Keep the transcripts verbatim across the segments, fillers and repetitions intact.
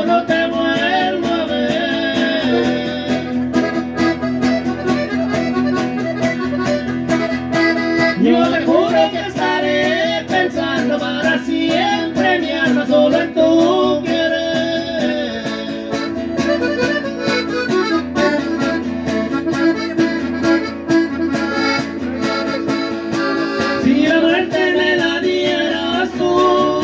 no te vuelvo a ver. Yo te juro que estaré pensando para siempre mi alma solo en tu querer. Si la muerte me la dieras tú,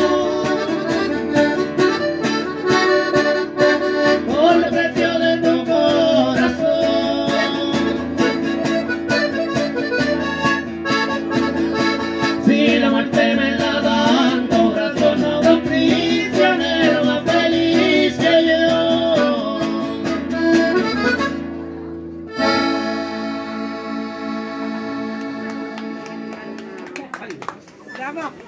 por el precio de tu corazón, si la muerte me la dan, corazón, habrá un prisionero más feliz que yo. Bravo.